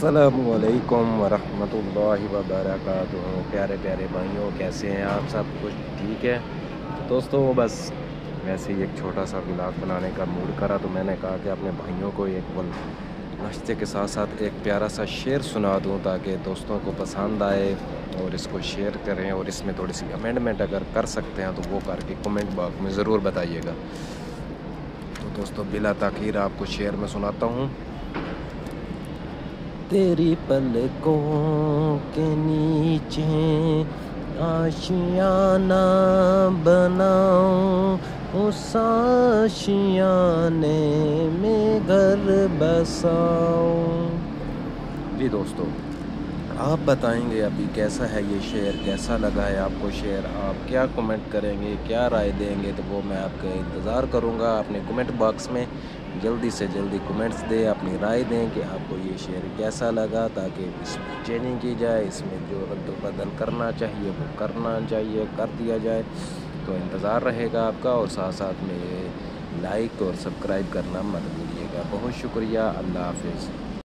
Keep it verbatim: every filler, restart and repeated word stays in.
अस्सलामुअलैकुम वरहमतुल्लाहि वबरकातुहू। प्यारे प्यारे भाइयों, कैसे हैं आप? सब कुछ ठीक है दोस्तों। बस वैसे ही एक छोटा सा व्लॉग बनाने का मूड करा तो मैंने कहा कि अपने भाइयों को एक पल नाश्ते के साथ साथ एक प्यारा सा शेर सुना दूं ताकि दोस्तों को पसंद आए और इसको शेयर करें। और इसमें थोड़ी सी अमेंडमेंट अगर कर सकते हैं तो वो करके कमेंट बॉक्स में ज़रूर बताइएगा। तो दोस्तों बिला ताख़ीर आपको शेर में सुनाता हूँ। तेरी पलकों के नीचे आशियाना बनाऊं, उस आशियाने में घर बसाऊं। जी दोस्तों, आप बताएंगे अभी कैसा है ये शेर, कैसा लगा है आपको शेर, आप क्या कमेंट करेंगे, क्या राय देंगे, तो वो मैं आपका इंतज़ार करूँगा। अपने कमेंट बॉक्स में जल्दी से जल्दी कमेंट्स दें, अपनी राय दें कि आपको ये शेर कैसा लगा, ताकि इसमें चेंजिंग की जाए, इसमें जो रद्द बदल करना चाहिए वो करना चाहिए, कर दिया जाए। तो इंतज़ार रहेगा आपका, और साथ साथ में लाइक और सब्सक्राइब करना मत भूलिएगा। बहुत शुक्रिया। अल्लाह हाफिज़।